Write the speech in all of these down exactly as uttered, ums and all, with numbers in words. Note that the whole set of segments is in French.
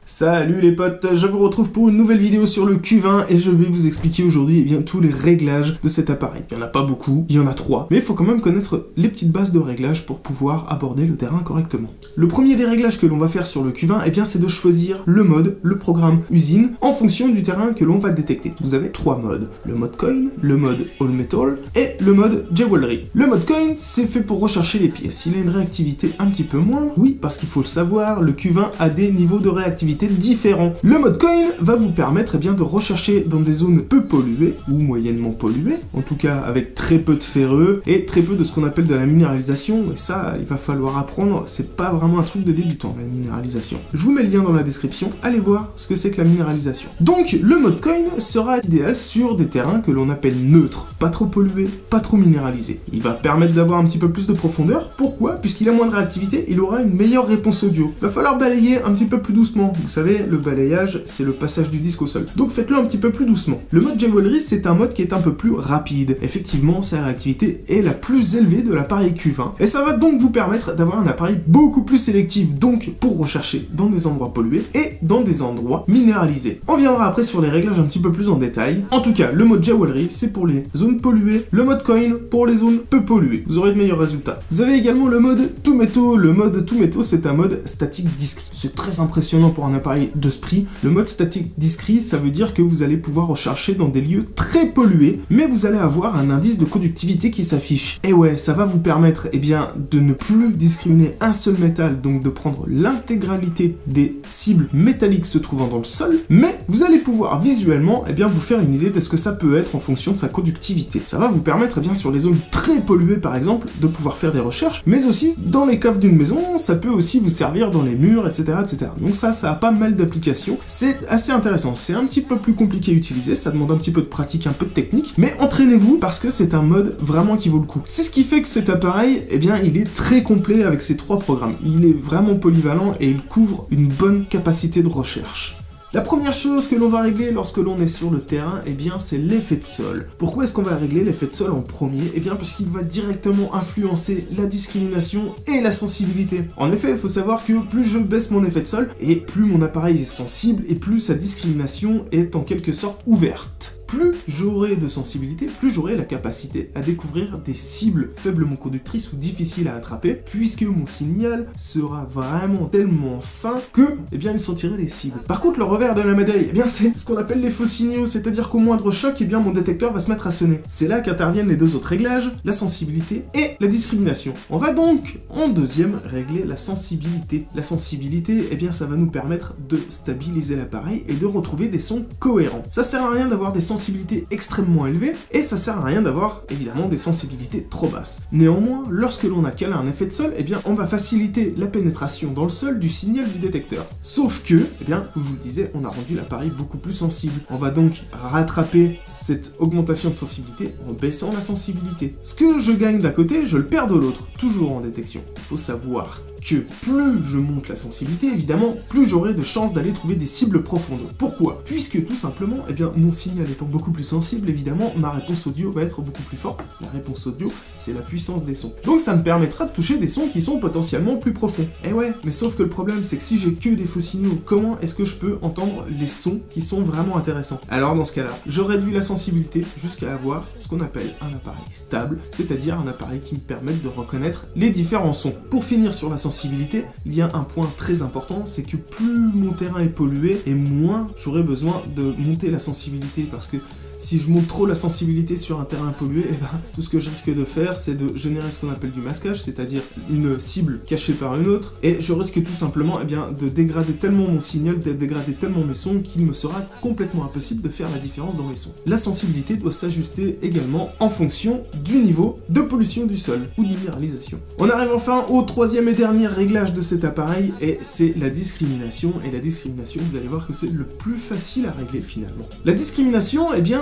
Salut les potes, je vous retrouve pour une nouvelle vidéo sur le Q vingt et je vais vous expliquer aujourd'hui eh bien, tous les réglages de cet appareil. Il n'y en a pas beaucoup, il y en a trois, mais il faut quand même connaître les petites bases de réglages pour pouvoir aborder le terrain correctement. Le premier des réglages que l'on va faire sur le Q vingt, eh bien, c'est de choisir le mode, le programme usine, en fonction du terrain que l'on va détecter. Vous avez trois modes, le mode coin, le mode all metal et le mode jewelry. Le mode coin, c'est fait pour rechercher les pièces. Il a une réactivité un petit peu moins, oui, parce qu'il faut le savoir, le Q vingt a des niveaux de réactivité différents. Le mode coin va vous permettre eh bien, de rechercher dans des zones peu polluées ou moyennement polluées, en tout cas avec très peu de ferreux et très peu de ce qu'on appelle de la minéralisation, et ça il va falloir apprendre, c'est pas vraiment un truc de débutant la minéralisation. Je vous mets le lien dans la description, allez voir ce que c'est que la minéralisation. Donc le mode coin sera idéal sur des terrains que l'on appelle neutres, pas trop pollués, pas trop minéralisés. Il va permettre d'avoir un petit peu plus de profondeur, pourquoi? Puisqu'il a moins de réactivité, il aura une meilleure réponse audio. Il va falloir balayer un petit peu plus doucement. Vous savez, le balayage, c'est le passage du disque au sol. Donc faites-le un petit peu plus doucement. Le mode jewelry, c'est un mode qui est un peu plus rapide. Effectivement, sa réactivité est la plus élevée de l'appareil Q vingt. Et ça va donc vous permettre d'avoir un appareil beaucoup plus sélectif, donc pour rechercher dans des endroits pollués et dans des endroits minéralisés. On viendra après sur les réglages un petit peu plus en détail. En tout cas, le mode jewelry, c'est pour les zones polluées. Le mode coin, pour les zones peu polluées. Vous aurez de meilleurs résultats. Vous avez également le mode tout métaux. Le mode tout métaux, c'est un mode statique discret. C'est très impressionnant pour un appareil de ce prix. Le mode statique discret, ça veut dire que vous allez pouvoir rechercher dans des lieux très pollués, mais vous allez avoir un indice de conductivité qui s'affiche. Et ouais, ça va vous permettre eh bien, de ne plus discriminer un seul métal, donc de prendre l'intégralité des cibles métalliques se trouvant dans le sol, mais vous allez pouvoir visuellement eh bien, vous faire une idée de ce que ça peut être en fonction de sa conductivité. Ça va vous permettre eh bien, sur les zones très polluées par exemple, de pouvoir faire des recherches, mais aussi dans les coffres d'une maison, ça peut aussi vous servir dans les murs, et cetera et cetera. Donc ça, ça a pas mal d'applications. C'est assez intéressant. C'est un petit peu plus compliqué à utiliser, ça demande un petit peu de pratique, un peu de technique, mais entraînez-vous parce que c'est un mode vraiment qui vaut le coup. C'est ce qui fait que cet appareil, eh bien, il est très complet avec ses trois programmes. Il est vraiment polyvalent et il couvre une bonne capacité de recherche. La première chose que l'on va régler lorsque l'on est sur le terrain, eh bien, c'est l'effet de sol. Pourquoi est-ce qu'on va régler l'effet de sol en premier? Eh bien, parce qu'il va directement influencer la discrimination et la sensibilité. En effet, il faut savoir que plus je baisse mon effet de sol, et plus mon appareil est sensible, et plus sa discrimination est en quelque sorte ouverte. Plus j'aurai de sensibilité, plus j'aurai la capacité à découvrir des cibles faiblement conductrices ou difficiles à attraper, puisque mon signal sera vraiment tellement fin que, eh bien, il sentirait les cibles. Par contre, le revers de la médaille, eh bien, c'est ce qu'on appelle les faux signaux, c'est-à-dire qu'au moindre choc, eh bien, mon détecteur va se mettre à sonner. C'est là qu'interviennent les deux autres réglages, la sensibilité et la discrimination. On va donc, en deuxième, régler la sensibilité. La sensibilité, eh bien, ça va nous permettre de stabiliser l'appareil et de retrouver des sons cohérents. Ça sert à rien d'avoir des sensibilités extrêmement élevées, et ça sert à rien d'avoir évidemment des sensibilités trop basses. Néanmoins, lorsque l'on a calé un effet de sol, eh bien on va faciliter la pénétration dans le sol du signal du détecteur. Sauf que, eh bien, comme je vous le disais, on a rendu l'appareil beaucoup plus sensible. On va donc rattraper cette augmentation de sensibilité en baissant la sensibilité. Ce que je gagne d'un côté, je le perds de l'autre, toujours en détection. Il faut savoir que plus je monte la sensibilité, évidemment, plus j'aurai de chances d'aller trouver des cibles profondes. Pourquoi? Puisque tout simplement, eh bien, mon signal étant beaucoup plus sensible, évidemment, ma réponse audio va être beaucoup plus forte. La réponse audio, c'est la puissance des sons. Donc ça me permettra de toucher des sons qui sont potentiellement plus profonds. Eh ouais, mais sauf que le problème, c'est que si j'ai que des faux signaux, comment est-ce que je peux entendre les sons qui sont vraiment intéressants? Alors dans ce cas-là, je réduis la sensibilité jusqu'à avoir ce qu'on appelle un appareil stable, c'est-à-dire un appareil qui me permette de reconnaître les différents sons. Pour finir sur la sensibilité, il y a un point très important, c'est que plus mon terrain est pollué, et moins j'aurai besoin de monter la sensibilité, parce que si je monte trop la sensibilité sur un terrain pollué, eh ben, tout ce que je risque de faire, c'est de générer ce qu'on appelle du masquage, c'est-à-dire une cible cachée par une autre, et je risque tout simplement eh bien, de dégrader tellement mon signal, de dégrader tellement mes sons, qu'il me sera complètement impossible de faire la différence dans les sons. La sensibilité doit s'ajuster également en fonction du niveau de pollution du sol, ou de minéralisation. On arrive enfin au troisième et dernier réglage de cet appareil, et c'est la discrimination, et la discrimination, vous allez voir que c'est le plus facile à régler finalement. La discrimination, eh bien,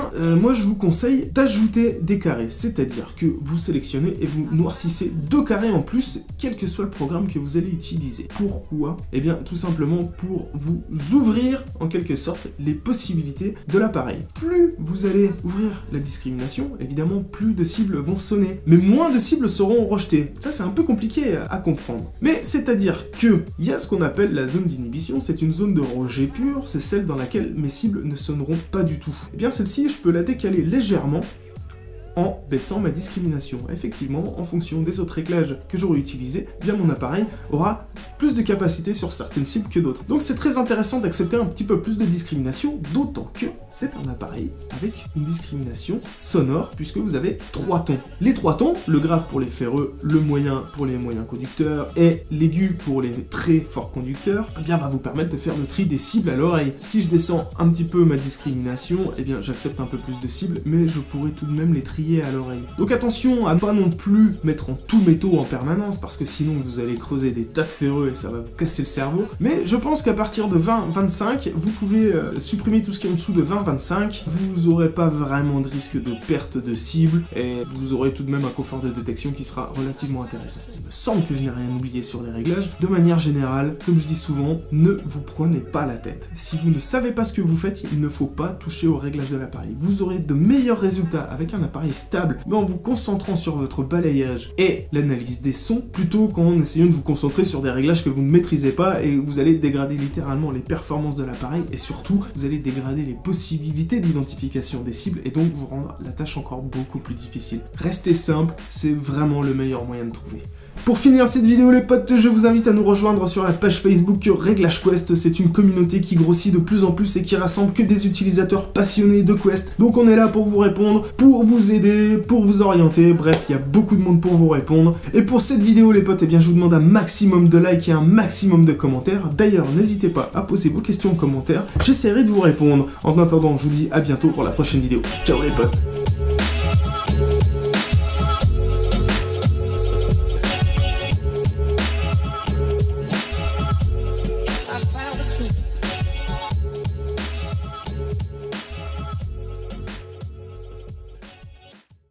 bien, euh, moi je vous conseille d'ajouter des carrés, c'est-à-dire que vous sélectionnez et vous noircissez deux carrés en plus, quel que soit le programme que vous allez utiliser. Pourquoi? Eh bien, tout simplement pour vous ouvrir, en quelque sorte, les possibilités de l'appareil. Plus vous allez ouvrir la discrimination, évidemment, plus de cibles vont sonner, mais moins de cibles seront rejetées. Ça, c'est un peu compliqué à, à comprendre. Mais c'est-à-dire que il y a ce qu'on appelle la zone d'inhibition, c'est une zone de rejet pur, c'est celle dans laquelle mes cibles ne sonneront pas du tout. Eh bien, celle-ci, je peux la décaler légèrement en baissant ma discrimination. Effectivement, en fonction des autres réglages que j'aurai utilisés, bien mon appareil aura plus de capacité sur certaines cibles que d'autres. Donc c'est très intéressant d'accepter un petit peu plus de discrimination, d'autant que c'est un appareil avec une discrimination sonore, puisque vous avez trois tons. Les trois tons, le grave pour les ferreux, le moyen pour les moyens conducteurs, et l'aigu pour les très forts conducteurs, eh bien va vous permettre de faire le tri des cibles à l'oreille. Si je descends un petit peu ma discrimination, eh bien j'accepte un peu plus de cibles, mais je pourrais tout de même les trier à l'oreille. Donc attention à ne pas non plus mettre en tout métaux en permanence, parce que sinon vous allez creuser des tas de ferreux et ça va vous casser le cerveau. Mais je pense qu'à partir de vingt vingt-cinq, vous pouvez euh, supprimer tout ce qui est en dessous de vingt vingt-cinq, vous n'aurez pas vraiment de risque de perte de cible, et vous aurez tout de même un confort de détection qui sera relativement intéressant. Il me semble que je n'ai rien oublié sur les réglages. De manière générale, comme je dis souvent, ne vous prenez pas la tête. Si vous ne savez pas ce que vous faites, il ne faut pas toucher aux réglages de l'appareil. Vous aurez de meilleurs résultats avec un appareil stable, mais en vous concentrant sur votre balayage et l'analyse des sons, plutôt qu'en essayant de vous concentrer sur des réglages que vous ne maîtrisez pas, et vous allez dégrader littéralement les performances de l'appareil, et surtout, vous allez dégrader les possibilités d'identification des cibles, et donc vous rendre la tâche encore beaucoup plus difficile. Restez simple, c'est vraiment le meilleur moyen de trouver. Pour finir cette vidéo les potes, je vous invite à nous rejoindre sur la page Facebook Réglage Quest. C'est une communauté qui grossit de plus en plus et qui rassemble que des utilisateurs passionnés de Quest. Donc on est là pour vous répondre, pour vous aider, pour vous orienter. Bref, il y a beaucoup de monde pour vous répondre. Et pour cette vidéo les potes, eh bien je vous demande un maximum de likes et un maximum de commentaires. D'ailleurs, n'hésitez pas à poser vos questions en commentaire. J'essaierai de vous répondre. En attendant, je vous dis à bientôt pour la prochaine vidéo. Ciao les potes.